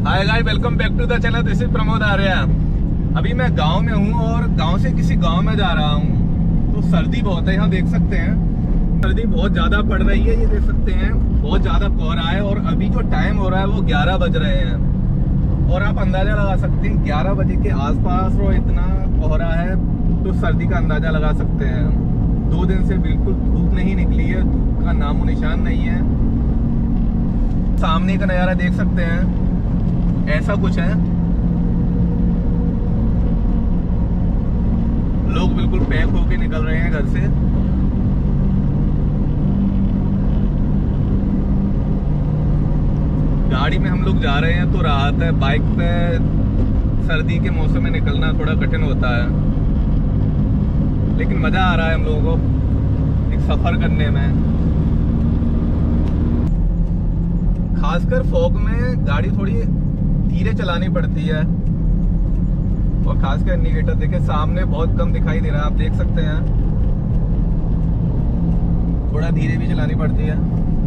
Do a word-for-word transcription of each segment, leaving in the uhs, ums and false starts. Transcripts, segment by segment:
Hi guys, welcome back to the channel. This is Pramod Arya. अभी मैं गांव में हूं और गांव से किसी गांव में जा रहा हूं। तो सर्दी बहुत है, यहाँ देख सकते हैं सर्दी बहुत ज्यादा पड़ रही है। ये देख सकते हैं बहुत ज्यादा कोहरा है और अभी जो टाइम हो रहा है वो ग्यारह बज रहे हैं और आप अंदाजा लगा सकते हैं ग्यारह बजे के आसपास और इतना कोहरा है तो सर्दी का अंदाजा लगा सकते हैं। दो दिन से बिल्कुल धूप नहीं निकली है, धूप का नामो निशान नहीं है। सामने का नजारा देख सकते हैं, ऐसा कुछ है। लोग बिल्कुल पैक होके निकल रहे हैं घर से। गाड़ी में हम लोग जा रहे हैं तो राहत है, बाइक पे सर्दी के मौसम में निकलना थोड़ा कठिन होता है, लेकिन मजा आ रहा है हम लोगों को एक सफर करने में। खासकर फॉग में गाड़ी थोड़ी धीरे चलानी पड़ती है और खासकर इंडिकेटर देखे सामने बहुत कम दिखाई दे रहा है, आप देख सकते हैं। थोड़ा धीरे भी चलानी पड़ती है।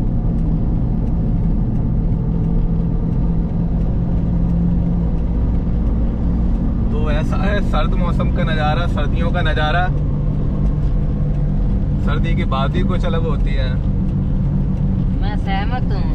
तो ऐसा है सर्द मौसम का नज़ारा, सर्दियों का नज़ारा। सर्दी की बात ही कुछ अलग होती है। मैं सहमत हूँ।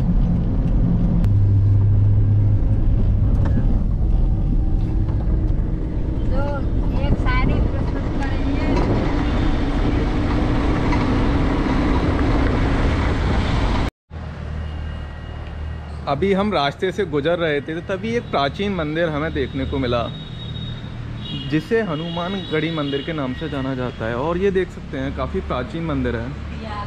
अभी हम रास्ते से गुजर रहे थे तभी एक प्राचीन मंदिर हमें देखने को मिला जिसे हनुमानगढ़ी मंदिर के नाम से जाना जाता है। और ये देख सकते हैं काफ़ी प्राचीन मंदिर है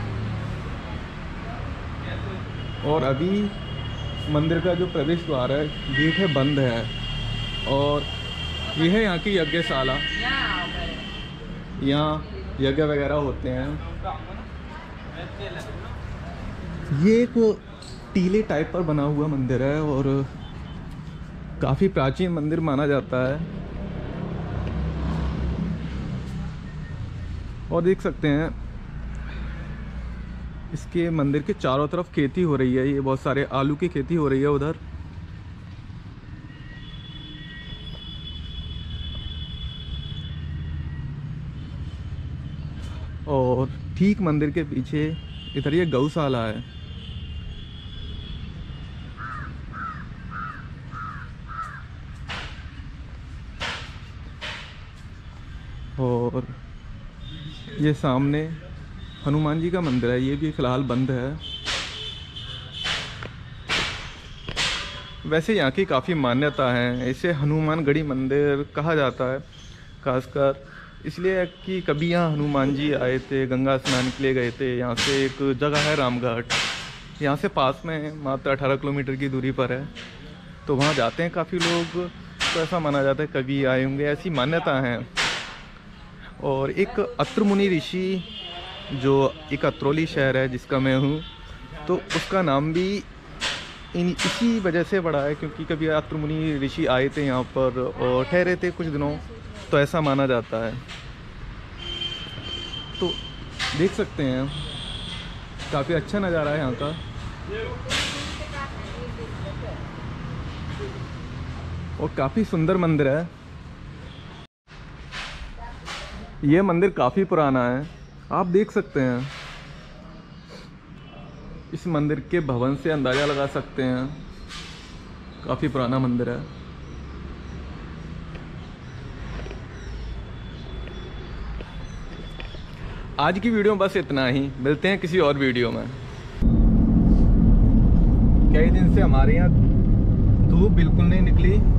और अभी मंदिर का जो प्रवेश द्वार है गेट है बंद है और ये है यहाँ की यज्ञशाला। यहाँ यज्ञ वगैरह होते हैं। ये एक टीले टाइप पर बना हुआ मंदिर है और काफ़ी प्राचीन मंदिर माना जाता है। और देख सकते हैं इसके मंदिर के चारों तरफ खेती हो रही है। ये बहुत सारे आलू की खेती हो रही है उधर। और ठीक मंदिर के पीछे इधर ये गौशाला है। और ये सामने हनुमान जी का मंदिर है, ये भी फ़िलहाल बंद है। वैसे यहाँ की काफ़ी मान्यता है, इसे हनुमानगढ़ी मंदिर कहा जाता है खासकर इसलिए कि कभी यहाँ हनुमान जी आए थे, गंगा स्नान के लिए गए थे। यहाँ से एक जगह है रामघाट, यहाँ से पास में मात्र अठारह किलोमीटर की दूरी पर है, तो वहाँ जाते हैं काफ़ी लोग। तो ऐसा माना जाता है कभी आए होंगे, ऐसी मान्यता है। और एक अत्र मुनि ऋषि जो एक अत्रोली शहर है जिसका मैं हूँ, तो उसका नाम भी इन इसी वजह से पड़ा है क्योंकि कभी अत्र मुनि ऋषि आए थे यहाँ पर और ठहरे थे कुछ दिनों, तो ऐसा माना जाता है। तो देख सकते हैं काफ़ी अच्छा नज़ारा है यहाँ का। और काफ़ी सुंदर मंदिर है। ये मंदिर काफ़ी पुराना है, आप देख सकते हैं। इस मंदिर के भवन से अंदाज़ा लगा सकते हैं काफ़ी पुराना मंदिर है। आज की वीडियो में बस इतना ही, मिलते हैं किसी और वीडियो में। कई दिन से हमारे यहाँ धूप बिल्कुल नहीं निकली।